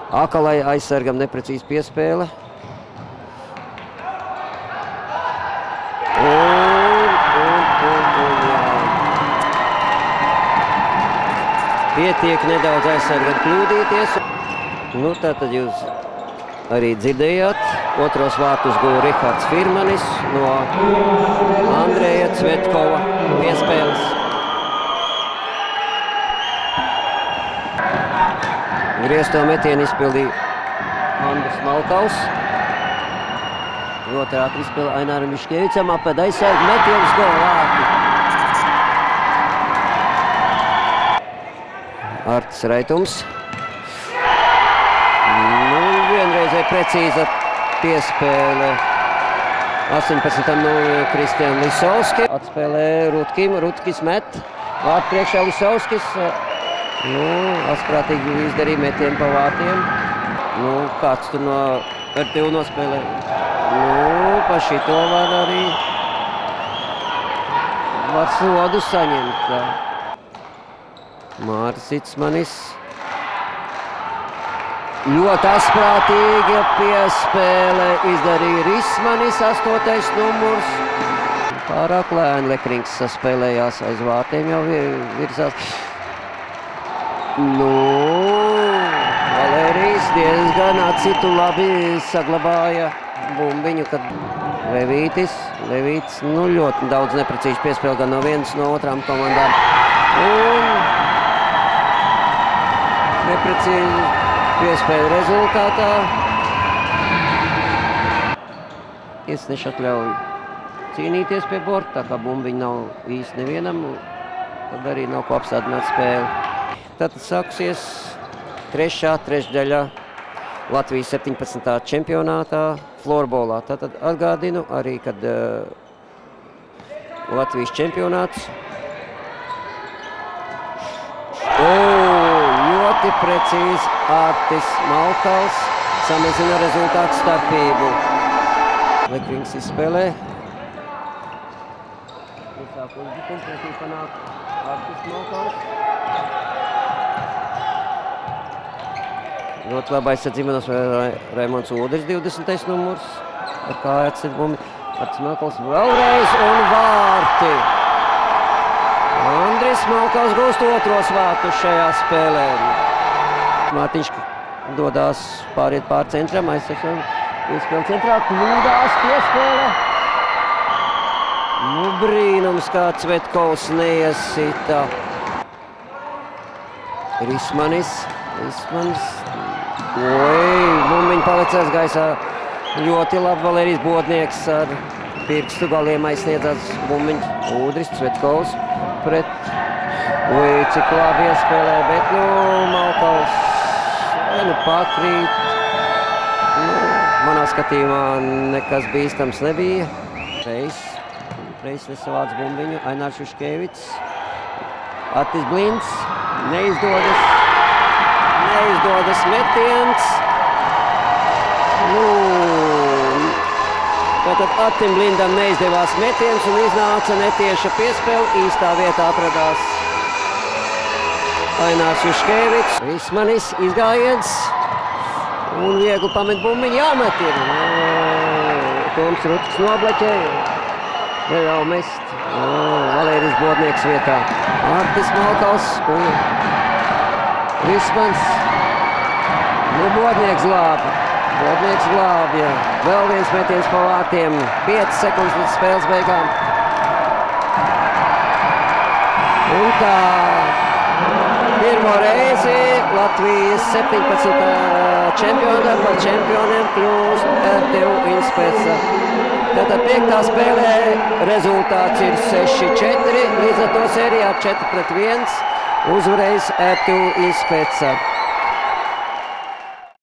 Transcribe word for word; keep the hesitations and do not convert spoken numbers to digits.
Akalai aizsargam neprecīzi piespēle. Un, un, un, un, jā. Pietiek nedaudz aizsargam kļūdīties. Nu, tātad jūs arī dzirdējāt. Otros vārtus guva Rihards Firmanis no Andreja Cvetkova piespēles. Griezto metienu izpildīja Andris Malkaus. Ļoti ātri izpilda Aināram Miškevicam, apēd aizsargu metienus gola vārti. Artis Raitums. Nu, vienreizē precīza piespēle. astoņpadsmitam no Kristian Lisovski. Atspēlē Rutkim, Rutkis met. Vārtu priekšā Lisovskis. Nu, asprātīgi izdarīja metienu pa vārtiem. Nu, kāds tur no R T U nospēlē. Nu, pa šito var arī var sodu saņemt. Māris Icmanis. Ļoti asprātīga piespēle izdarīja Rismanis, astotais numurs. Pārāk lēni Lekrings saspēlējās aiz vārtiem, jau virzās. Nu, Valērijas diezgan acitu labi saglabāja bumbiņu, kad Levītis, Levītis, nu, ļoti daudz neprecīzi piespēle gan no vienas, no otrām komandām. Un neprecīzi piespēle rezultātā. Iesneši atļauj cīnīties pie borta, tā kā bumbiņa nav īsti nevienam, tad arī nav ko apstādināt spēli. Tātad sāksies trešā trešdaļa Latvijas septiņpadsmitā čempionātā florbolā. Tātad atgādinu arī, kad uh, Latvijas čempionāts. O, ļoti precīzi Artis Malkaus samazina rezultātu starpību. Lekrings izspēlē. Visāku uzbrukumu pretī panāk Artis Malkaus. Ļoti labi aizsardzīšanos Raimonds Udris, divdesmitais numurs. Ar kā atsit bumbi. Artis Malkaus vēlreiz un vārti. Andris Malkaus gūst otros vārtus šajā spēlē. Mārtiņš dodās pāriet pār centram, aizsardzīšanu. Izspēle centrā, kļūdās piespēle. Nu, brīnums, kā Cvetkovs neiesita. Rismanis. Rismanis. Oi, bumbiņi palicās gaisā. Ļoti labi Valērijas Bodnieks ar pirkstu galiem aizsniedzās bumbiņi. Udris, Cvetkovs pret. Oi, cik labi iespēlē, bet, nu, Malkaus, nu, pakrīt. Nu, manā skatījumā nekas bīstams nebija. Reis, Reis nesavāc bumbiņu. Ainārs Juškevits. Artis Blinds, neizdodas. Neizdodas metiens. Nu, tātad Artim Blindam neizdevās metiens un iznāca netieša piespēle. Īstā vietā atradās Ainārs Juškevits. Rismanis izgājiens un viegli pamet bumbiņu jāmet ir. Toms Rutks nobleķēja. Neļauj mest. Valērijas Bodnieks vietā. Artis Malkaus un Rismans. Nu, Bodnieks glāba. Bodnieks glāba, jā. Vēl viens metiens pa vārtiem. piecas sekundes līdz spēles beigām. Un tā pirmo reizi Latvijas septiņpadsmitā čempionā par čempioniem kļūst R T U Inspēca. Tātad piektā spēlē rezultāts ir seši četri. Līdz ar to sērijā četri pret viens uzvarējis R T U Inspēca.